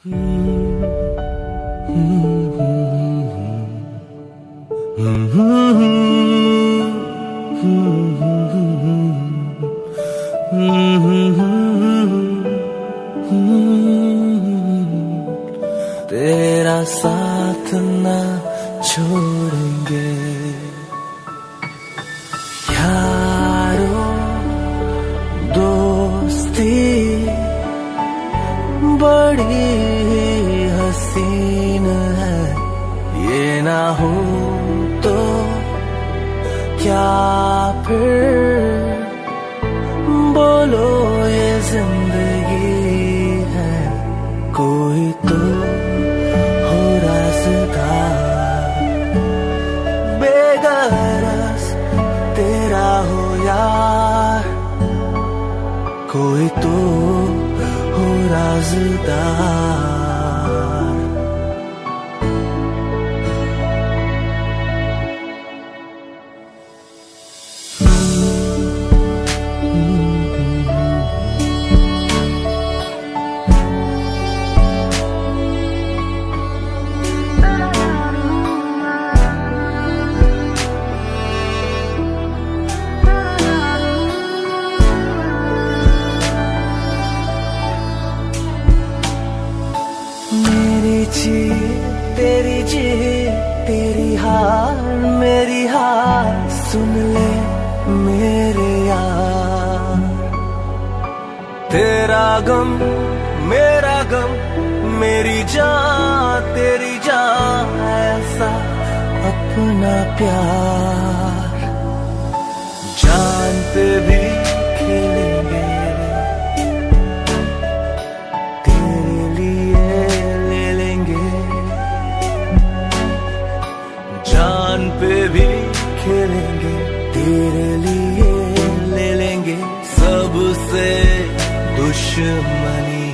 तेरा साथ ना छोड़ेंगे यारो, दोस्ती बड़ी हसीन है, ये ना हो तो क्या फिर बोलो ये जिंदगी है। कोई तो हो राज़दार, बेगरज तेरा हो यार, कोई तो हो राज़दार। जी तेरी जी तेरी हार मेरी हार, सुन ले मेरे यार। तेरा गम मेरा गम, मेरी जान तेरी जान, ऐसा अपना प्यार। जान पे भी खेलेंगे, जान पे भी खेलेंगे, तेरे लिए ले लेंगे सबसे दुश्मनी।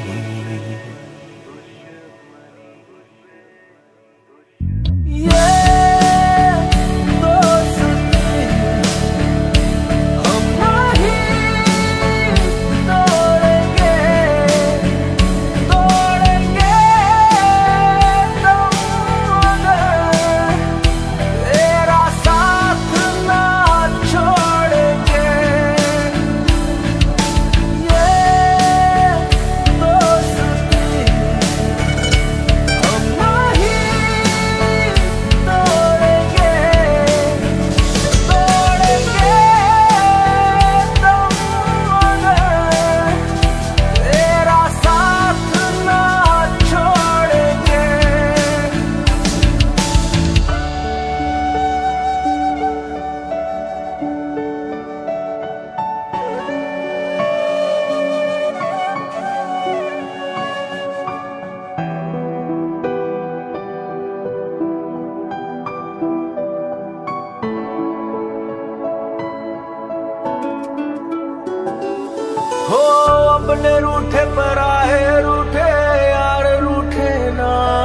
हो अपने रूठे पर आए रूठे यार, रूठे ना।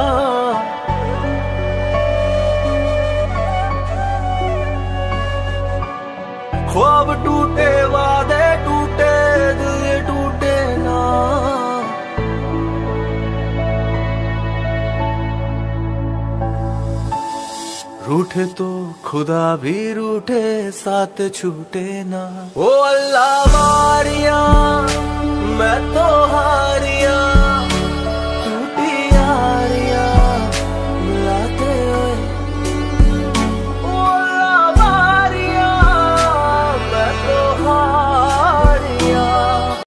ख्वाब टूटे वादे टूटे दिल टूटे ना। रूठे तो खुदा भी रूठे, साथ छूटे ना। ओ अल्लाह मारिया मैं तो हारिया।